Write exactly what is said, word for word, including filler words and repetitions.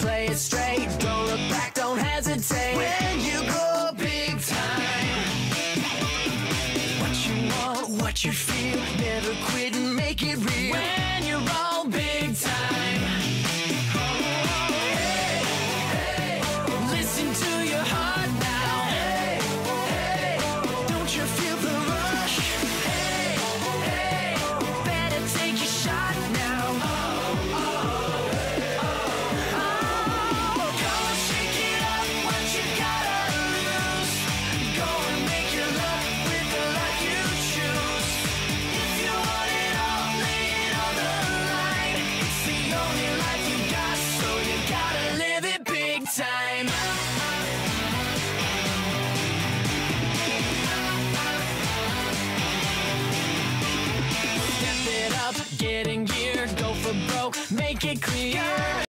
play it straight. Don't look back, don't hesitate. When you go big time, what you want, what you feel, never quit and make it real. When you're all big time, hey, hey, listen to your heart now. Hey, hey, don't you feel the rush? Hey, hey, better take a shot now. Oh, oh, oh, go and shake it up, what you gotta lose. Go and make your luck with the life you choose. If you want it all, lay it on the line. It's the only life you got, so you gotta live it big time. Step it up, get in gear, go for broke, make it clear.